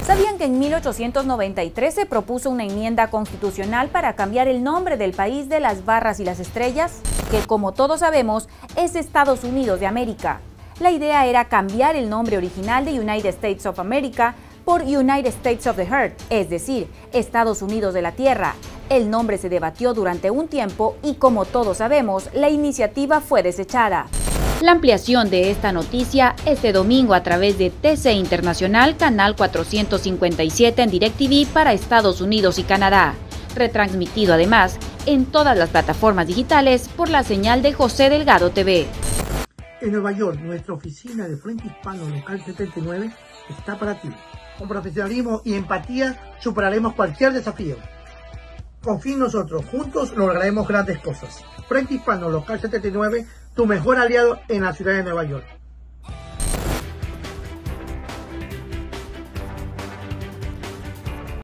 ¿Sabían que en 1893 se propuso una enmienda constitucional para cambiar el nombre del país de las barras y las estrellas? Que, como todos sabemos, es Estados Unidos de América. La idea era cambiar el nombre original de United States of America por United States of the Earth, es decir, Estados Unidos de la Tierra. El nombre se debatió durante un tiempo y, como todos sabemos, la iniciativa fue desechada. La ampliación de esta noticia este domingo a través de TC Internacional, canal 457 en DirecTV para Estados Unidos y Canadá. Retransmitido además en todas las plataformas digitales por la señal de José Delgado TV. En Nueva York, nuestra oficina de Frente Hispano Local 79 está para ti. Con profesionalismo y empatía superaremos cualquier desafío. Confía en nosotros, juntos lograremos grandes cosas. Frente Hispano Local 79, tu mejor aliado en la ciudad de Nueva York.